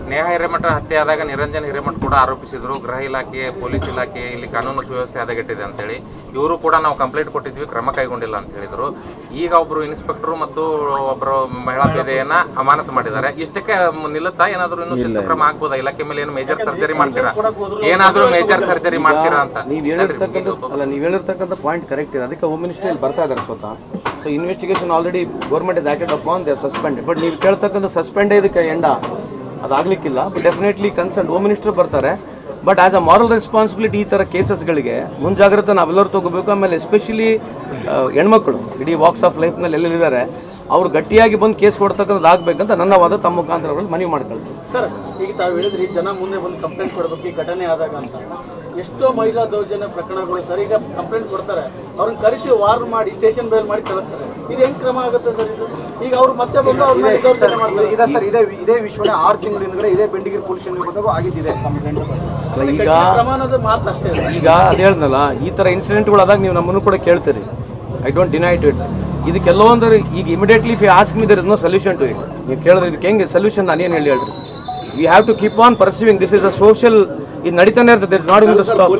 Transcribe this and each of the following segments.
ನೇಹಾ ಹಿರೇಮಠ ಹತ್ಯೆ ಆದಾಗ ನಿರಂಜನ್ ಹಿರೇಮಠ ಕೂಡ ಆರೋಪಿಸಿದ್ರು, ಗೃಹ ಇಲಾಖೆ, ಪೊಲೀಸ್ ಇಲಾಖೆ ಇಲ್ಲಿ ಕಾನೂನು ಸುವ್ಯವಸ್ಥೆ ಹದಗೆಟ್ಟಿದೆ ಅಂತೇಳಿ. ಇವರು ಕೂಡ ನಾವು ಕಂಪ್ಲೇಂಟ್ ಕೊಟ್ಟಿದ್ವಿ, ಕ್ರಮ ಕೈಗೊಂಡಿಲ್ಲ ಅಂತ ಹೇಳಿದ್ರು. ಈಗ ಒಬ್ರು ಇನ್ಸ್ಪೆಕ್ಟರ್ ಮತ್ತು ಒಬ್ಬರು ಮಹಿಳಾ ಪೇದೆಯನ್ನ ಅಮಾನತು ಮಾಡಿದ್ದಾರೆ. ಇಷ್ಟಕ್ಕೆ ನಿಲ್ಲುತ್ತಾ ಏನಾದ್ರು ಇನ್ನೂ ಶಿಸ್ತು ಕ್ರಮ ಆಗ್ಬೋದಾ? ಇಲಾಖೆ ಮೇಲೆ ಏನು ಮೇಜರ್ ಸರ್ಜರಿ ಮಾಡ್ತೀರಾ? ಏನಾದ್ರು ಮೇಜರ್ ಸರ್ಜರಿ ಮಾಡ್ತೀರಾ ಅಂತ ನೀವು ಹೇಳಿರ್ತಕ್ಕಂಥ ಪಾಯಿಂಟ್ ಕರೆಕ್ಟ್ ಇದೆ. ಅದಕ್ಕೆ ಹೋಮ್ ಮಿನಿಸ್ಟರ್ ಇಲ್ಲಿ ಬರ್ತಾ ಇದ್ದಾರೆ ಸ್ವತಃ. So investigation already government is acted upon, they are suspended. But ನೀವು ಕೇಳ್ತಕ್ಕಂಥ ಸಸ್ಪೆಂಡ್ ಇದಕ್ಕೆ ಎಂಡ ಅದಾಗಲಿಕ್ಕಿಲ್ಲ. But definitely concern home minister ಬರ್ತಾರೆ. But as a moral responsibility ಈ ಥರ ಕೇಸಸ್ಗಳಿಗೆ ಮುಂಜಾಗ್ರತೆ ನಾವೆಲ್ಲರೂ ತಗೋಬೇಕು. ಆಮೇಲೆ ಎಸ್ಪೆಷಲಿ ಹೆಣ್ಮಕ್ಳು ಇಡೀ ವಾಕ್ಸ್ ಆಫ್ ಲೈಫ್ನಲ್ಲಿ ಎಲ್ಲೆಲ್ಲಿದ್ದಾರೆ ಅವ್ರು ಗಟ್ಟಿಯಾಗಿ ಬಂದು ಕೇಸ್ ಕೊಡ್ತಕ್ಕಂಥದ್ದು ಆಗ್ಬೇಕಂತ ನನ್ನ ವಾದ ತಮ್ಮ ಮುಖಾಂತರ ಮನವಿ ಮಾಡ್ಕೊಳ್ತೀವಿ. ಸರ್, ಈಗ ತಾವು ಹೇಳಿದ್ರಿ ಜನ ಮುಂದೆ ಬಂದು ಕಂಪ್ಲೇಂಟ್ ಕೊಡಬೇಕು ಈ ಘಟನೆ ಆದಾಗ ಅಂತ. ಎಷ್ಟೋ ಮಹಿಳಾ ದೌರ್ಜನ್ಯ ಪ್ರಕರಣಗಳು ಸರ್ ಈಗ ಕಂಪ್ಲೇಂಟ್ ಕೊಡ್ತಾರೆ, ಅವ್ರನ್ನ ಕರೆಸಿ ವಾರ್ನ್ ಮಾಡಿ ಸ್ಟೇಷನ್ ಬೇಲ್ ಮಾಡಿ ಕಳಿಸ್ತಾರೆ. ಇದು ಹೆಂಗ್ ಕ್ರಮ ಆಗುತ್ತೆ ಸರ್? ಇದು ಈಗ ಅವ್ರು ಮತ್ತೆ ಬಂದು ಅವ್ರ ಮೇಲೆ ದೌರ್ಜನ್ಯ ಮಾಡ್ತಾರೆ. ಇದೇ ವಿಶ್ವನೇ 6 ತಿಂಗಳ ಹಿಂದ್ಗಡೆ ಇದೇ ಬೆಂಡಿಗೇರಿ ಪೊಲೀಸ್ ಸ್ಟೇಷನ್ ಆಗಿದ್ದಿದೆ ಕಂಪ್ಲೇಂಟ್. ಈಗ ಪ್ರಮಾಣದ ಮಾತು ಅಷ್ಟೇ. ಈಗ ಅದು ಹೇಳ್ದಲ್ಲ, ಈ ಥರ ಇನ್ಸಿಡೆಂಟ್ಗಳು ಆದಾಗ ನೀವು ನಮ್ಮನ್ನು ಕೂಡ ಕೇಳ್ತೀರಿ. I don't deny to it. ಇದಕ್ಕೆಲ್ಲವಂದ್ರೆ ಈಗ immediately if you ask me there is no solution to it. ನೀವು ಕೇಳಿದ್ರೆ ಇದಕ್ಕೆ ಹೆಂಗೆ ಸೊಲ್ಯೂಷನ್ ನಾನೇನು ಹೇಳ್ರಿ. We have to keep on perceiving. This is a social, ಇದು ನಡೀತಾನೆ ಇರ್ತದೆ. It's not going to stop.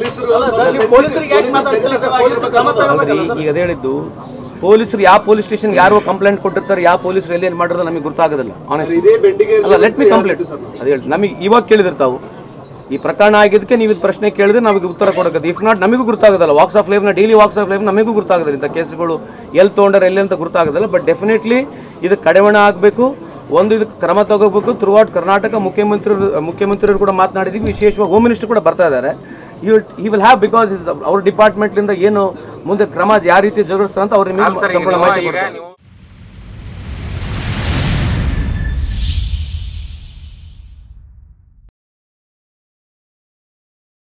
ಈಗ ಅದೇ ಹೇಳಿದ್ದು, ಪೊಲೀಸರು ಯಾವ ಪೊಲೀಸ್ ಸ್ಟೇಷನ್ ಯಾರು ಕಂಪ್ಲೇಂಟ್ ಕೊಟ್ಟಿರ್ತಾರೆ, ಯಾವ ಪೊಲೀಸರು ಎಲ್ಲಿ ಏನು ಮಾಡಿರೋದು ನಮಗೆ ಗೊತ್ತಾಗೋದಿಲ್ಲ. ಆನೆಸ್ಟ್ಲಿ ಅಲ್ಲ, ಲೆಟ್ ಮಿ ಕಂಪ್ಲೇಂಟ್. ಅದು ಹೇಳಿ ನಮಗೆ ಇವಾಗ ಕೇಳಿದಿರ್ತಾವು ಈ ಪ್ರಕರಣ ಆಗಿದ್ದಕ್ಕೆ ನೀವು ಇದು ಪ್ರಶ್ನೆ ಕೇಳಿದ್ರೆ ನಮಗೆ ಉತ್ತರ ಕೊಡೋದು. ಇಫ್ ನಾಟ್ ನಮಗೂ ಗೊತ್ತಾಗೋದಲ್ಲ. ವಾಕ್ಸ್ ಆಫ್ ಲೈಫ್ನ ಡೈಲಿ ವಾಕ್ಸ್ ಆಫ್ ಲೈಫ್ ನಮಗೂ ಗೊತ್ತಾಗೋದಿಲ್ಲ ಇಂಥ ಕೇಸ್ಗಳು ಎಲ್ಲಿ ತೊಗೊಂಡ್ರೆ ಎಲ್ಲಿ ಅಂತ ಗೊತ್ತಾಗೋದಿಲ್ಲ. ಬಟ್ ಡೆಫಿನೆಟ್ಲಿ ಇದಕ್ಕೆ ಕಡಿವಾಣ ಆಗಬೇಕು. ಒಂದು ಇದಕ್ಕೆ ಕ್ರಮ ತಗೋಬೇಕು. ಥ್ರೂ ಔಟ್ ಕರ್ನಾಟಕ ಮುಖ್ಯಮಂತ್ರಿಯವರು ಕೂಡ ಮಾತನಾಡಿದ್ದೀವಿ. ವಿಶೇಷವಾಗಿ ಹೋಮ್ ಮಿನಿಸ್ಟರ್ ಕೂಡ ಬರ್ತಾ ಇದ್ದಾರೆ. ಈ ವಿಲ್ ಹ್ಯಾವ್, ಬಿಕಾಸ್ ಅವ್ರ ಡಿಪಾರ್ಟ್ಮೆಂಟ್ಲಿಂದ ಏನು ಮುಂದೆ ಕ್ರಮ ಯಾವ ರೀತಿ ಜರುಗಿಸ್ತಾರೆ ಅಂತ ಅವ್ರಿಗೆ ಮಾಹಿತಿ